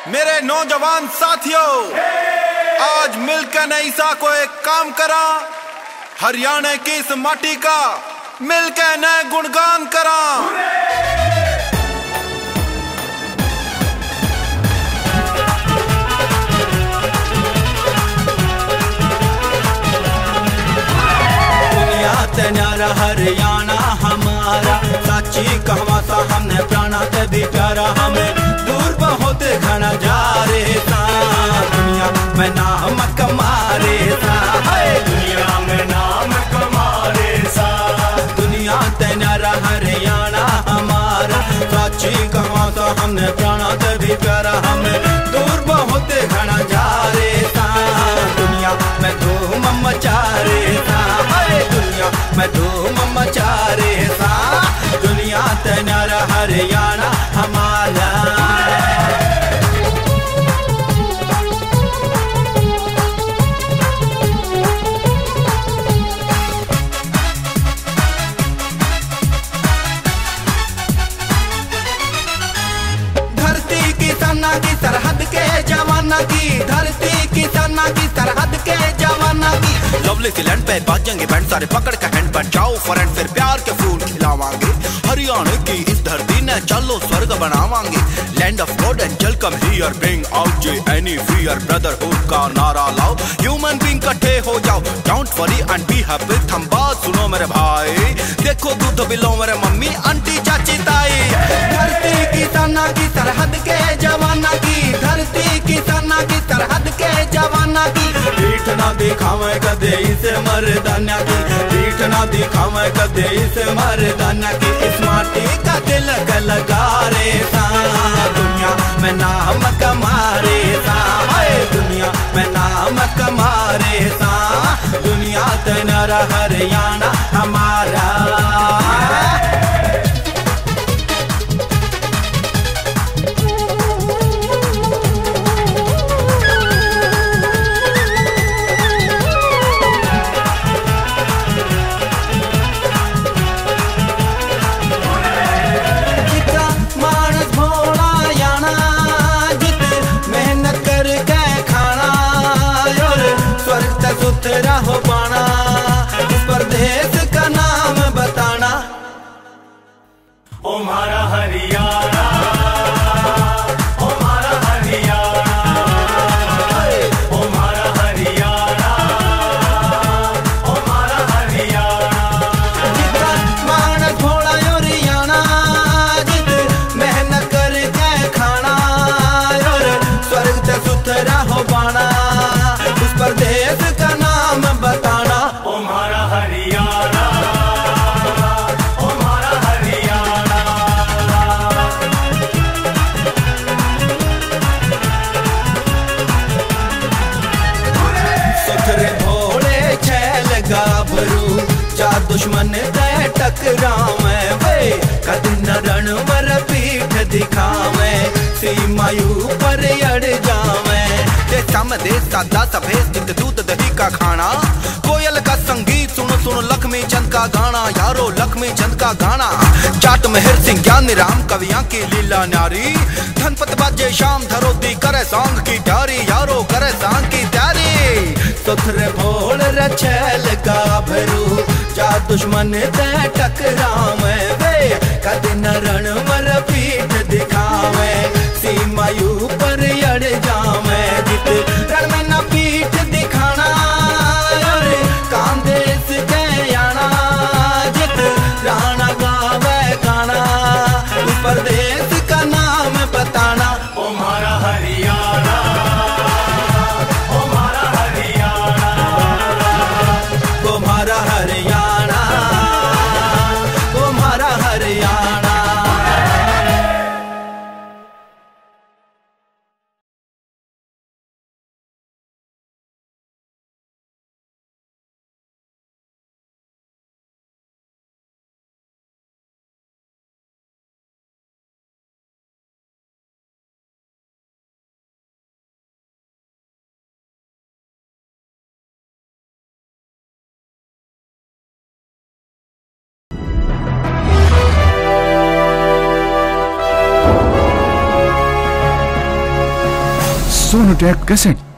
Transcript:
मेरे नौजवान साथियों, आज मिलकर नई सा को एक काम करा, हरियाणा की इस माटी का मिलकर नए गुणगान करा। दुनिया ते न्यारा हरियाणा हमारा, साची कहवा सा हमने प्राणा ते भी प्यारा, हमें दूर बहुत घना जा रे सा, दुनिया में नाम कमारे सा, दुनिया में नाम कमारे सा। दुनिया ते न्यारा हरियाणा हमारा, साची कहवा सा हमने प्राणा ते भी प्यारा, हमें दूर बहुत घना जा रे सा, दुनिया में धूम मचा रे सा, दुनिया में धूम मचा रे सा, दुनिया ते न्यारा हरियाणा हमारा। धरती की सन्ना की सरहद के जवाना की, धरती की सन्ना की सरहद के जवाना की, लवली सी लैंड पे बाजेंगे बैंड सारे पकड़ के हैंड बन जाओ फ्रेंड, फिर प्यार के फूल खिलावांगे, हरियाणा की इस धरती ने चलो स्वर्ग बनावांगे। Land of God angel come here, bring out जे एनी फियर, ब्रदरहुड का नारा लाओ, ह्यूमन बीइंग इकट्ठे हो जाओ, don't worry and be happy. थम बात सुनो मेरे भाई, देखो दूध बिलो मेरे मम्मी आंटी चाची ताई। धरती की सन्ना की सरहद के जवाना की, धरती की सन्ना की सरहद के जवाना की, पीठ ना दिखावे कदे इसे मर्दाना की, पीठ ना दिखावे कदे इसे मर्दाना की, इस माटी का दिल लगा रे सा, दुनिया में नाम कमारे सा, दुनिया में नाम कमारे सा, दुनिया ते न्यारा हरियाणा हमारा। सुथरा हो पाना, इस परदेश का नाम बताना, ओ मारा हरियाणा, ओ मारा हरियाणा, ओ मारा हरियाणा, ओ मारा हरियाणा। जितना मानस भोला योरियाना, जित मेहनत करके खाना, और स्वर्ग से सुथरा हो पाना, उस परदेश का नाम बताना, ओ मारा हरियाणा, ओ मारा हरियाणा। सुथरे भोले छैल गाभरू, जा दुश्मन दे टकरावे वे, कद न रण मर पीठ दिखावे, सीमायु पर अड़ जावे, दे सादा सफेद जित दूध दही का खाना, कोयल का संगीत सुनो सुनो लक्ष्मी चंद का गाना, यारो लक्ष्मी चंद का गाना, जाट मेहर सिंह ज्ञानी राम कवियां की लीला नारी, धनपत बाजे शाम धरोती करे सांग की तैयारी, यारो करे सांग की तैयारी। सुथरे भोल रछैल गाभरू, जा दुश्मन दे टकरावे वे, कद न रण मर पीठ दिखावे, सीमायु पर अड़ जावे, जित रण में न पीठ दिखाना, और कांदेश के आना, जित राणा गावे गाना, उस परदेश का नाम बताना, ओ मारा हरियाणा, ओ मारा हरियाणा, तुम्हारा हरियाणा, तुम्हारा हरियाणा। सोनोटेक कैसेट।